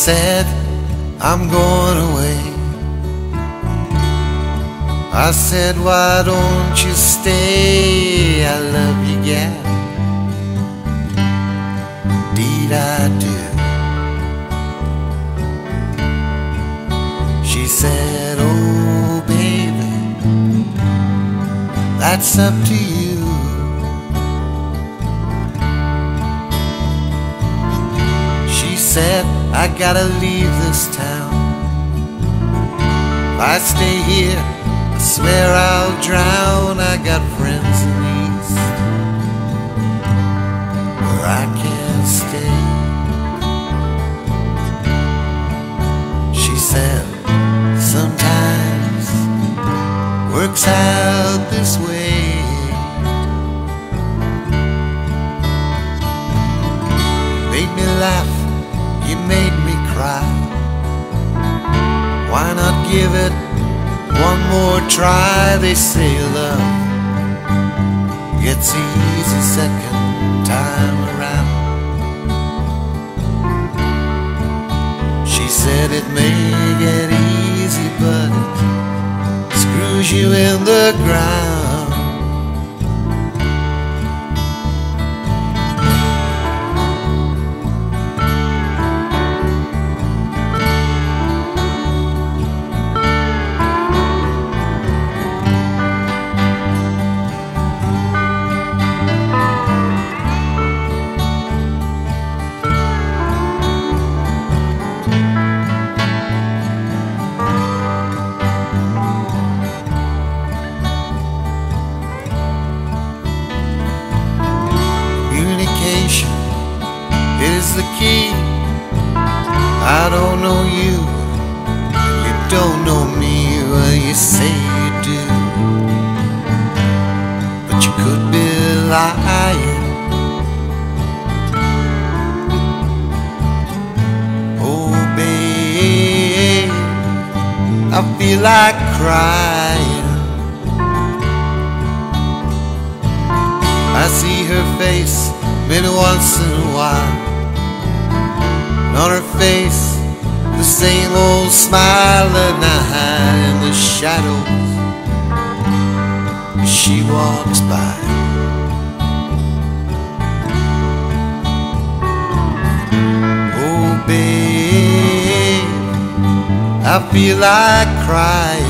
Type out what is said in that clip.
said, I'm going away. I said, why don't you stay? I love you, gal. Indeed I do. She said, oh baby, that's up to you. She said, I gotta leave this town. If I stay here, I swear I'll drown. I got friends in the East where I can't stay. She said, sometimes works out this way. Made me laugh, you made me cry. Why not give it one more try? They say love gets easy second time around. She said it may get easy, but it screws you in the ground. Is the key. I don't know you, you don't know me. Well, you say you do, but you could be lying. Oh babe, I feel like crying. I see her face maybe once in a while. And on her face, the same old smile. And I hide in the shadows as she walks by. Oh babe, I feel like crying.